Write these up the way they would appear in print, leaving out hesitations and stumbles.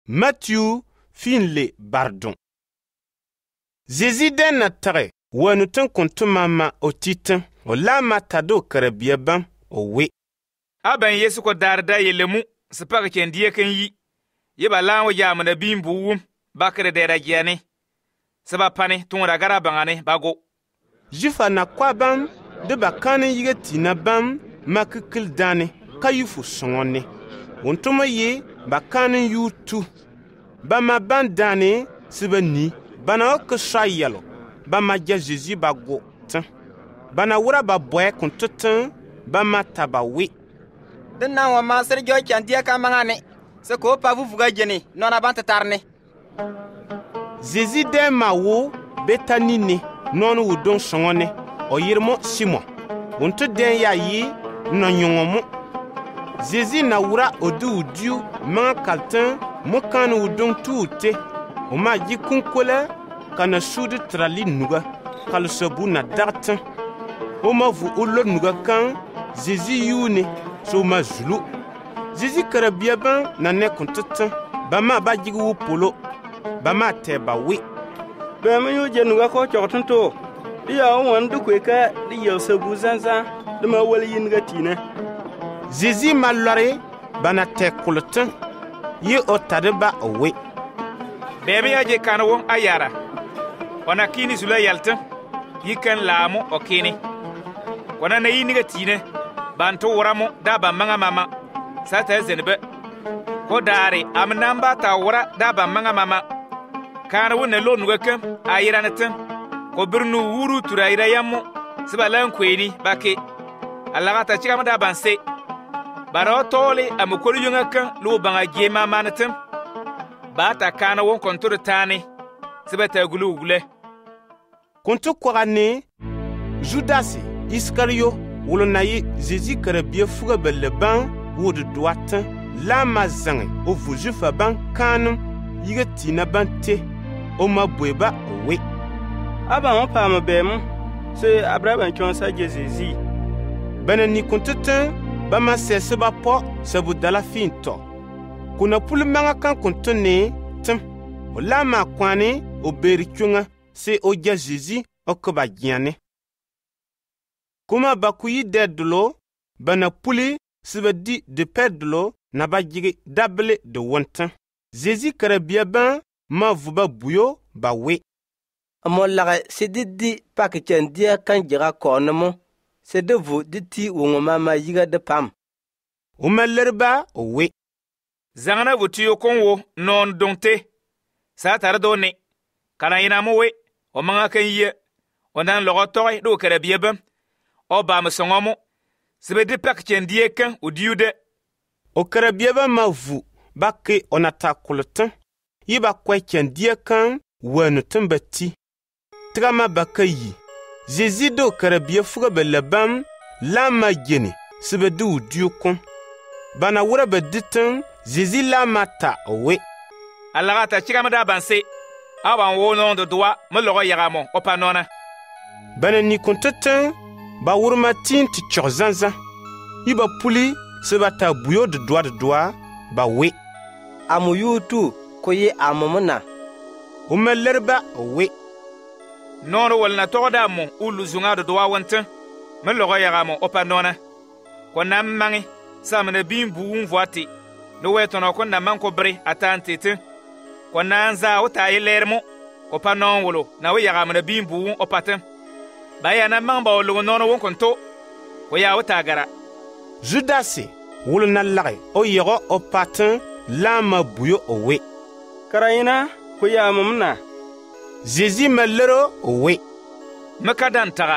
Matthieu finle bardon. Zezi den na tare wanu tun kuntumama o titin o lama tado karabia ban o we. Aban Yesu ko darda yelemu sipak ken die kan yi. Yeba lan wa jam na bimbu wum bakre dera giane. Saba pane tun ragara bangane bago. Jifa na kwa bam de bakane yigeti na bam makikil dane kayufu songone. Wontuma ye bakane yutu. Bama ban dane sibani bana ok shayalo. Bama ja Jésus bago tan. Bana wura ba boy kuntutan bama tabawi. Dina wa masir jo chandia ka mangane. Se ko pa vu fuga jeni nona banta tarne. Jésus de ma wo betanine non wu don songone o yirmo Simon. Wonto den ya yi no nyongomo. Jésus na wura odu udiu man kaltan mo kan wu don tuute. O ma ji kunkola kana sudu trali nuga kal sabu na dartan. O ma vu ulor nuga kan Jésus yune so ma zulu. Jésus karabia ban na ne kontutan bama ba jigi wu polo bama te ba wi. Bama yo jenuga ko chotonto. Dia on du kweka di yo sabu zanza de ma wala yinga tina. Jésus malore bana te kulutan ye o tadeba wi. Bebe ya je kanwo ayara. Wana kini sula yalta yikan lamu o kini. Wana na yiniga tina banto wuramo da ba manga mama sata zenbe ko dare amnamba ta wura da ba manga mama kana wona lonu gakam ayira natam ko birnu wuru turaira yammo sibalan kweni bake Allah ta cika da banse baro tole amukuru yunga lu banga gema manatam ba ta kana won kontur tane sibata gulu gule kontu korane Judas Iscario wolo na ye Jésus karabia fuga belle ban wod droite la mazang o vujufa ban kanum yigati na bante o mabweba we. Aba on pa mabem se abraban chonsa Jésus. Bana ni kontutan ba ma sese ba po sabu dala finto. Kuna pul manga kan kontone tim o la ma kwane o beri chunga se o ja Jésus o ko ba giane. Kuma bakuyi dedlo bana puli sibadi de pedlo na ba jigi dable de wontan. Jésus karabia ban ma vuba buyo ba we. Amo laga sididi pakichen dia kan jira konomo se de vu diti wongoma ma yiga de pam. Umalerba we. Zangana vutiyo konwo non donte. Sa tardone. Kana ina mo we o manga kan ye. Onan logo toy do karabia ban. O ba msongomo sibedi pakichen die kan odiude o karabia ba mavu bakke onata kulutan yiba kwechen die kan wanu tumbati trama bakayi Jésus do karabia fuga belabam la magene sibedi odiukon bana wura beditan Jésus la mata we Allah ta chika mada banse awan wono do doa mo logo yagamo o panona bana ni kontatan ba wurma tin ti chozanza iba puli sebata buyo de doa ba we amu yutu ko ye amomna o melerba we nono walna toda mo ulu zunga de doa wonta me logo yagamo opanona ko nammangi samna bimbu unvati no wetono ko namman ko bre atantete ko nanza o tayilermo ko panon wolo na we yagamo na bimbu opatan baya na mamba olu nono won konto ko ya wata gara Judas wolo na lage o yego o patin lama buyo owe karayina ko ya mamna Jésus malero owe makadan taga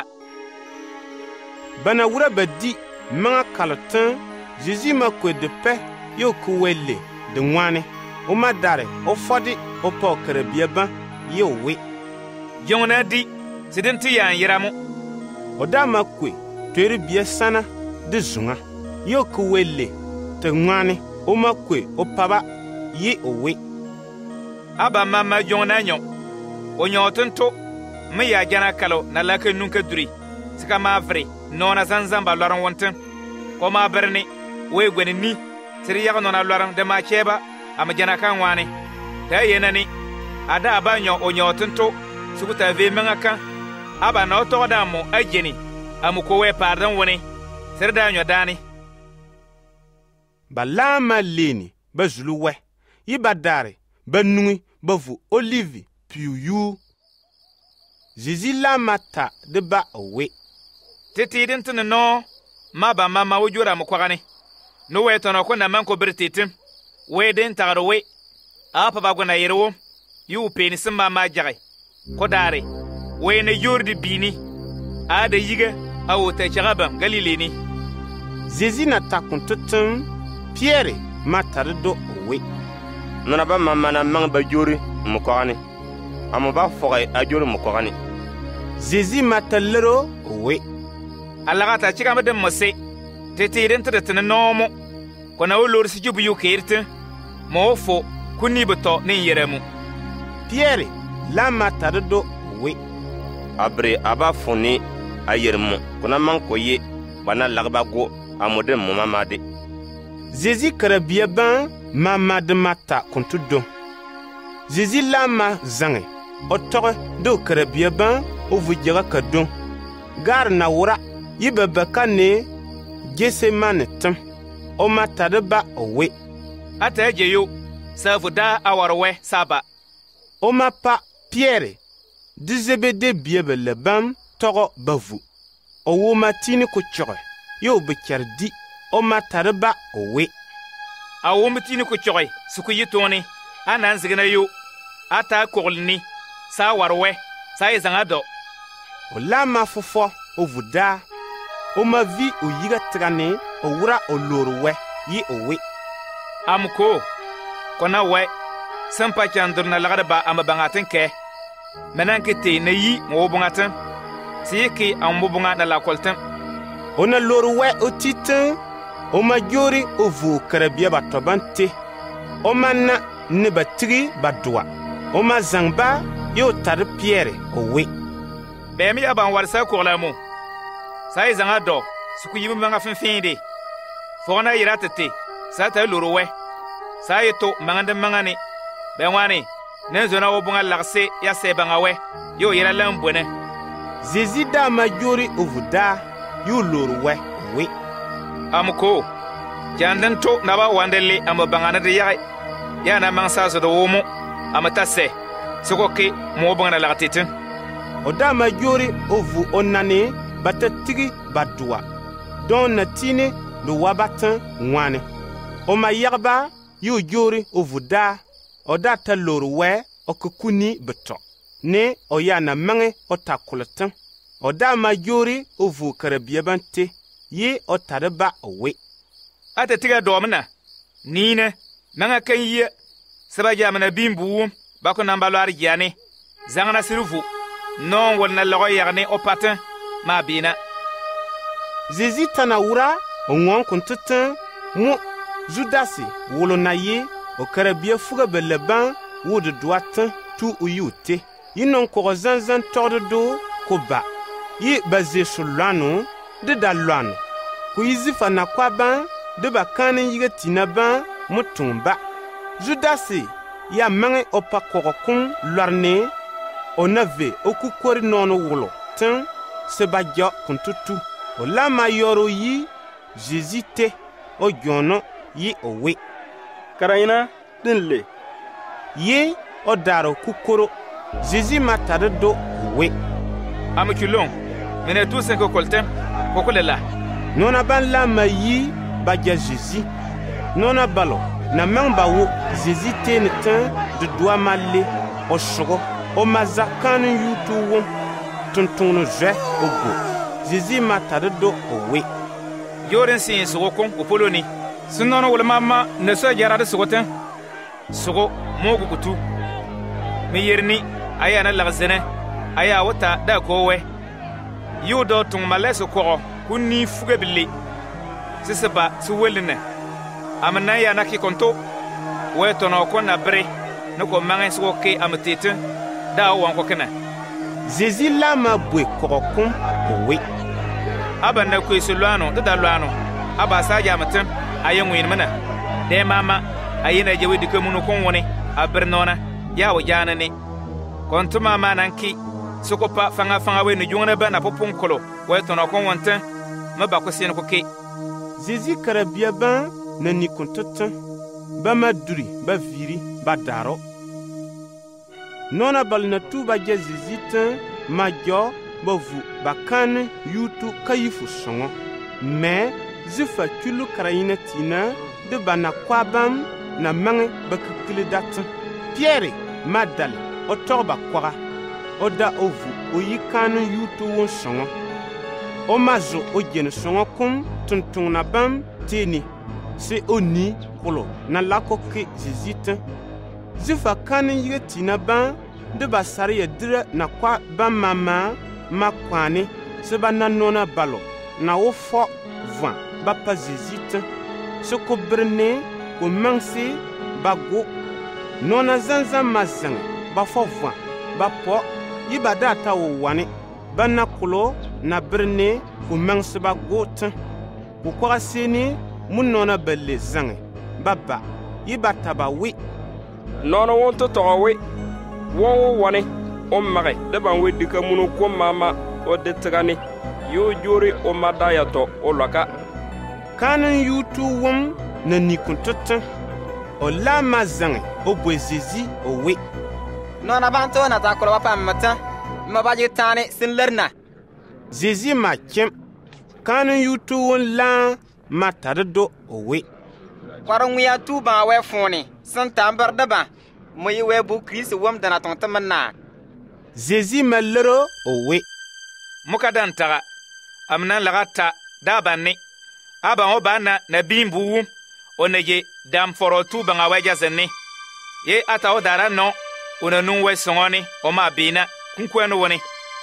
bana wura badi manga kalatan Jésus makwe de pe yo ku wele de nwane o madare o fodi o po karabia ban yo we jongna di sidenti ya yiramu odama kwe tori bia sana de zunga yo ku wele te ngane o makwe o paba ye owe aba mama jongna nyo o nyotonto me ya jana kalo na laka nunka duri sika mavre nona zanzamba loran wonten ko ma berni we gweni ni siri ya nona loran de ma cheba am jana kan wani ta yenani ada abanyo onyotonto sukuta ve mangaka aba na oto da mo ajeni amuko we pardon woni serda nyo dani ba lama leni ba zuluwe yi ba dare ba nui ba vu olive piuyu zizi lama ta de ba owe titidin tin no ma ba mama wujura mu kwagani no we tono ko na man ko birtitim we den tagaro we apa ba gona yero yu peni simba ma jage ko dare we ne yordi bini ada yiga awota chagabam galileni zizi na takuntutun Pierre matardo owe nana ba mama na mang ba jori mu kwagani amu ba fogay a jori mu kwagani zizi matalero owe alagata chigama dem mose tetiren tretene nomo kona olor si jubu yukirte mo fo kuni beto nin yeremu Pierre la matardo owe abre aba funi ayermu kuna man koye bana lagba go amode mu mamade Zizi karabia ban mama de mata kontudo Zizi lama zange otore do karabia ban o vujira kadon gar na wura yibe kane gese manetam o mata de ba owe ata jeyo savuda awarwe saba o mapa Pierre dizebede biebe le bam toro bavu o wo matini ko chore yo be kerdi o mata ba owe awo mutini ko choy suku yitoni anan zigna yo ata kolni sa warwe sa izanga do o lama fofo o vuda o ma vi o yiga trane o wura o lorwe yi owe amko kona we sampa chandur na lagada ba amabangatin ke menankete na yi mo bungatin siki ambubunga na la koltin ona lorwe o titin o majori o vu karabia batobante o manna ne batri badwa o mazangba yo tar Pierre owe bemi aban warsa ko lamu sai zanga do suku yibu manga finfinde fona yiratete sa ta lorwe sai to mangande mangane benwani ne zona wo bunga lakse ya se bangawe yo yira lambone zezida majori o vuda yo lorwe we amko jandan to na ba wandele am bangana de yaay ya na mansa so do womo amatase sokoke mo bangana la titin o da majori o vu onane batatigi badwa don natine do wabatan wane o mayarba yo jori o vuda o da talorwe o kukuni beto ne o ya na mange o takulatan o da majori o vu karabia bante ye o tarba owe ata tiga domna nina nanga kan ye sabaja mana bimbu bako nambalo arjane zangana sirufu non wonna logo yagne o patin ma bina Zizi tanawura o ngon kuntutan mu Judasi wolo na ye o karabia fuga beleban wudu duatan tu uyute yinon ko zanzan tordo ko ba yi baze sulano de dalwan ku yizifa na kwaban de bakanin yiga tinaban mutumba Judasi ya mange opa kokokun lorne onave okukori nono wulo tin sebadja kuntutu o lama yoro yi jezite o jono yi owe karayina dinle ye o daro kukoro jezi matare do owe amkulon mene tout cinq koltem kokolela nona ban lama yi badja jezi nona balo na mamba wo jezite ne tan de doa malle o shogo o mazakanu yutu wo tuntunu je ogo jezi matare do owe yoren sin sugo kon o poloni sunnono wala mama ne so jarade sugoten sugo mogu kutu mi yerni aya na lagzene aya wata da kowe yudo tung maleso ko kunni fuge billi sisaba su welne amana ya naki konto weto no ko na bre no ko mangen sugo ke amtete da wan ko kana jezi lama bwe kokokun owe aban na kwe sulwano da dalwano aba sa ja mutum ayen win mana de mama ayena jewe dikwe munu kon woni abernona ya wo jana ne kontuma mananki sokopa fanga we no jungna ba na popon kolo we tono kon wonten ma ba ko sen ko ke Zezi karabia ban na ni kontotan ba maduri ba viri ba daro nona bal na tuba je zizitan ma jo ba vu ba kan yutu kayifu songo mais zifa kulu karayina tina de bana kwabam na mange ba kikile dat Pierre madal o torba kwara o da ovu o yikanu yutu won songo o mazo o jene songo kum tuntung na bam tini se oni kolo na lako ke zizita zifa kan yigeti na ban de basari ya dire na kwa ban mama makwani se ba nona balo na wo fo van ba pa zizita se ko brene ko mansi bago nona zanza mazang ba fo van ba po yibada ta wo wani banna kulo na brene ko mansi bago tan ko kwa sini mun nona belle zange baba yibata ba wi nono wonto to we won woni o mare de ban we dika munu ko mama o de trani yo jori o madaya to o laka kanan yutu wum na nikuntotan o la mazang o bwezezi o we nona banto na ta kolo pa mata ma baji tane sin lerna zezi ma kem kanan yutu won la matado o we kwaron wiya tuba we foni san tambar daba mo yi we bu Chris wom dana ton tamanna zezi malero o we muka dan taga amnan lagata da banne aba o bana na bimbu oneje dam foro tuba nga waja zenni ye ata o dara no ona nun we songoni o ma bina kunkweno woni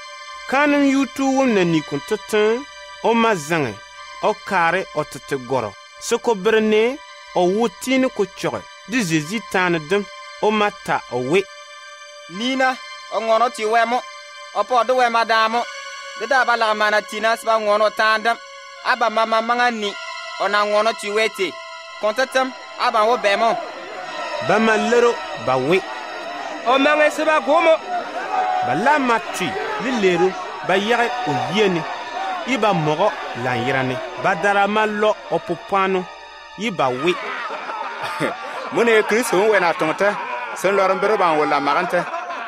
kanan yutu won na nikuntotan o mazange o kare o tete goro soko brene o wutini ko chore di zezi tan dum o mata o we nina o ngono ti wemo o po do we madamo de da bala mana tina sba ngono tandam aba mama mangani ona ngono ti wete kontatam aba wo bemo ba malero ba we o mangi sba gomo bala matri lilero ba yare o yene iba mogo la yirane ba dara malo o popano iba we mune Kristo we na tonta sen loran berban wala maganta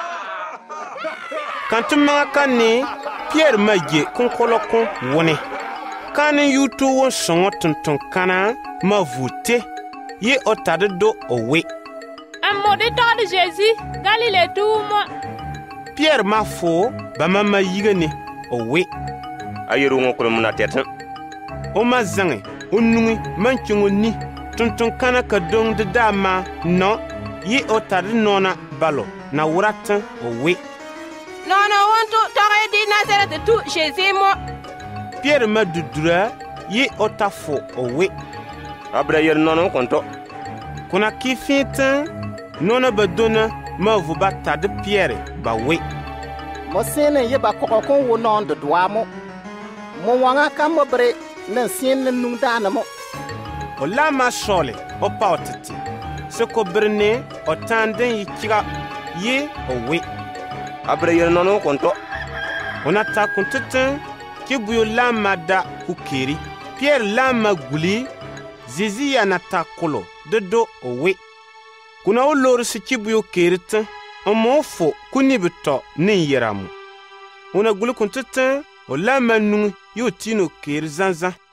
kantuma kanni Pierre maje konkoloko woni kan yutu won songo tuntun kana ma voûté ye otade do owe amode to de Jésus Galilée tumo Pierre ma fo ba mama yigane owe ayeru ngokolo munatet o mazange onungi manchungo ni tuntun kana ka dong de dama no ye otade nona balo na wuratan owe nono wonto tore di Nazareth tu Jésus mo Pierre ma dudura ye otafo owe abra yer nono konto kuna kifita nona badona ma vuba tade Pierre ba we mo sene ye ba kokon wo non de doamo mo wanga kamobre na sene nungdana mo o lama sole o pautati se ko brene o tanden yikiga ye owe abra yer nono konto onata kunteten kibuyo lama da kukeri Pierre lama guli zizi ya natakolo dodo owe kuna o lor si kibuyo kerita omofo kunibito ni yeramu ona guli kunteten o lama nungu yo tino keri zanza